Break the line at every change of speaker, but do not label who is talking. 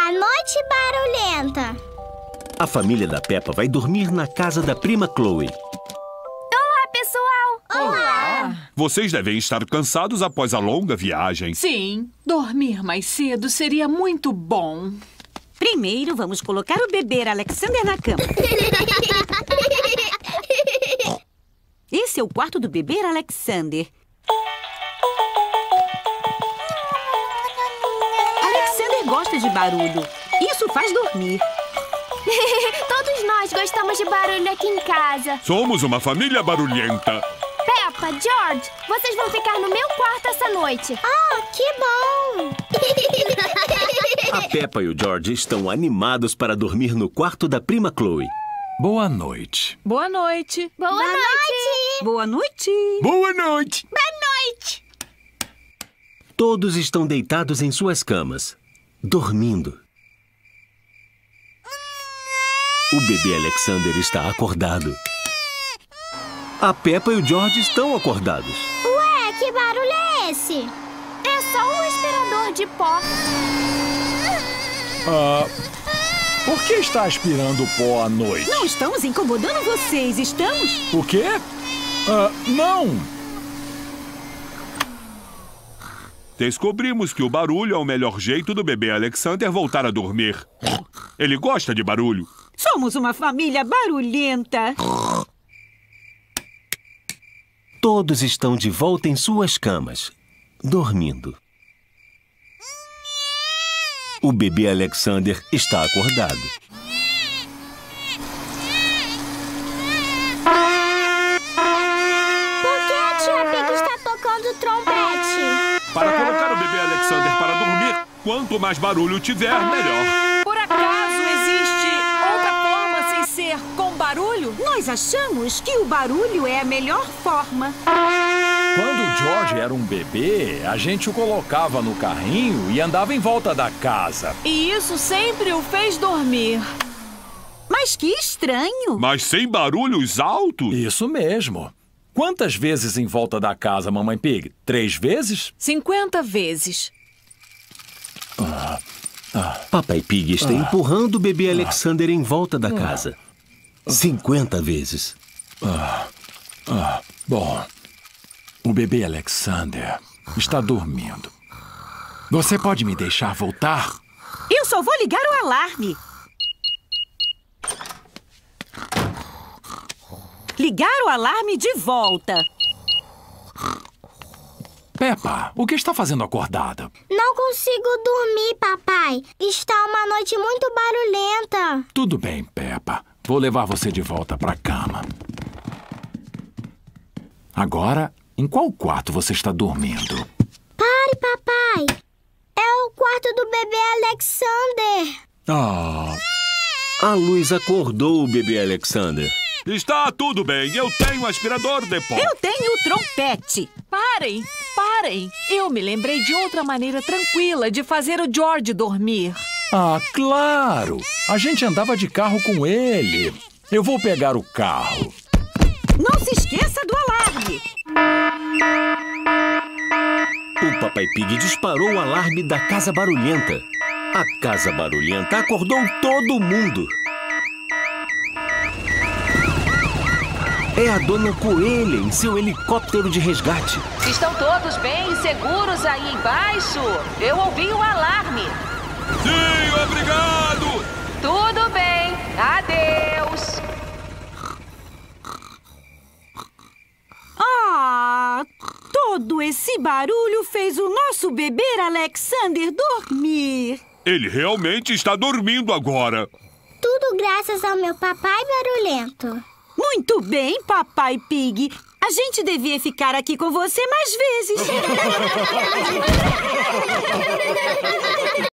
A noite barulhenta.
A família da Peppa vai dormir na casa da prima Chloe.
Olá, pessoal!
Olá! Vocês devem estar cansados após a longa viagem.
Sim, dormir mais cedo seria muito bom.
Primeiro, vamos colocar o bebê Alexander na cama. Esse é o quarto do bebê Alexander. Alexander gosta de barulho. Isso faz dormir.
Todos nós gostamos de barulho aqui em casa.
Somos uma família barulhenta.
Peppa, George, vocês vão ficar no meu quarto essa noite. Ah, que bom!
A Peppa e o George estão animados para dormir no quarto da prima Chloe.
Boa noite.
Boa noite.
Boa noite!
Boa noite!
Boa noite!
Todos estão deitados em suas camas, dormindo. O bebê Alexander está acordado. A Peppa e o George estão acordados.
Ué, que barulho é esse? É só um aspirador de pó.
Por que está aspirando pó à noite?
Não estamos incomodando vocês, estamos?
O quê? Não!
Descobrimos que o barulho é o melhor jeito do bebê Alexander voltar a dormir. Ele gosta de barulho.
Somos uma família barulhenta.
Todos estão de volta em suas camas, dormindo. O bebê Alexander está acordado.
Por que a tia Pig está tocando trompete?
Para colocar o bebê Alexander para dormir, quanto mais barulho tiver, melhor.
Por acaso existe outra forma sem ser com barulho?
Nós achamos que o barulho é a melhor forma.
Quando o George era um bebê, a gente o colocava no carrinho e andava em volta da casa.
E isso sempre o fez dormir.
Mas que estranho!
Mas sem barulhos altos?
Isso mesmo. Quantas vezes em volta da casa, Mamãe Pig? 3 vezes?
50 vezes.
Papai Pig está empurrando o bebê Alexander em volta da casa. 50 vezes.
Bom, o bebê Alexander está dormindo. Você pode me deixar voltar?
Eu só vou ligar o alarme. Ligar o alarme de volta.
Peppa, o que está fazendo acordada?
Não consigo dormir, papai. Está uma noite muito barulhenta.
Tudo bem, Peppa. Vou levar você de volta para a cama. Agora, em qual quarto você está dormindo?
Pare, papai. É o quarto do bebê Alexander.
A luz acordou o bebê Alexander.
Está tudo bem, eu tenho aspirador de pó.
Eu tenho o trompete.
Parem, parem. Eu me lembrei de outra maneira tranquila de fazer o George dormir.
Claro! A gente andava de carro com ele. Eu vou pegar o carro.
Não se esqueça do alarme.
O Papai Pig disparou o alarme da casa barulhenta. A casa barulhenta acordou todo mundo. É a Dona Coelha em seu helicóptero de resgate.
Estão todos bem e seguros aí embaixo? Eu ouvi o alarme.
Sim, obrigado!
Tudo bem. Adeus.
Todo esse barulho fez o nosso bebê Alexander dormir.
Ele realmente está dormindo agora.
Tudo graças ao meu papai barulhento.
Muito bem, Papai Pig. A gente devia ficar aqui com você mais vezes.